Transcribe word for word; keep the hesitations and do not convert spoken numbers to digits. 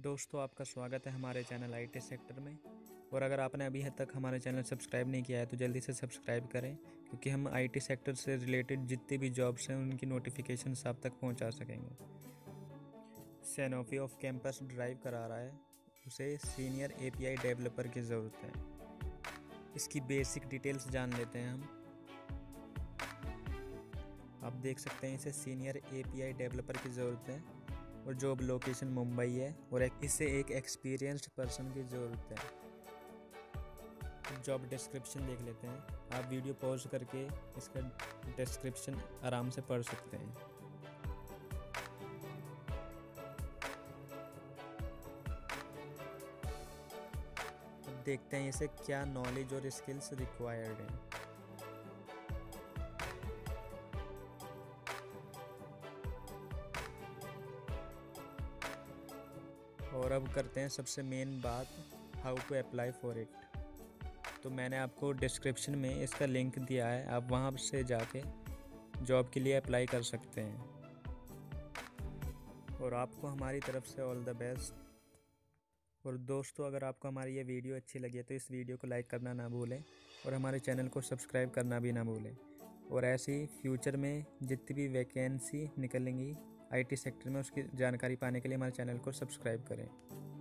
दोस्तों, आपका स्वागत है हमारे चैनल आई टी सेक्टर में। और अगर आपने अभी तक हमारे चैनल सब्सक्राइब नहीं किया है तो जल्दी से सब्सक्राइब करें, क्योंकि हम आई टी सेक्टर से रिलेटेड जितनी भी जॉब्स हैं उनकी नोटिफिकेशन आप तक पहुंचा सकेंगे। सैनोफी ऑफ कैंपस ड्राइव करा रहा है, उसे senior A P I developer की ज़रूरत है। इसकी बेसिक डिटेल्स जान लेते हैं हम। आप देख सकते हैं इसे senior A P I developer की ज़रूरत है और जॉब लोकेशन मुंबई है और इसे एक एक्सपीरियंस्ड पर्सन की ज़रूरत है। जॉब डिस्क्रिप्शन देख लेते हैं। आप वीडियो पॉज करके इसका डिस्क्रिप्शन आराम से पढ़ सकते हैं। अब देखते हैं इसे क्या नॉलेज और स्किल्स रिक्वायर्ड हैं। और अब करते हैं सबसे मेन बात, how to apply for it. तो मैंने आपको डिस्क्रिप्शन में इसका लिंक दिया है, आप वहां से जाके जॉब के लिए अप्लाई कर सकते हैं। और आपको हमारी तरफ से ऑल द बेस्ट। और दोस्तों, अगर आपको हमारी ये वीडियो अच्छी लगी है तो इस वीडियो को लाइक करना ना भूलें और हमारे चैनल को सब्सक्राइब करना भी ना भूलें। और ऐसे ही फ्यूचर में जितनी भी वैकेंसी निकलेंगी आई टी सेक्टर में, उसकी जानकारी पाने के लिए हमारे चैनल को सब्सक्राइब करें।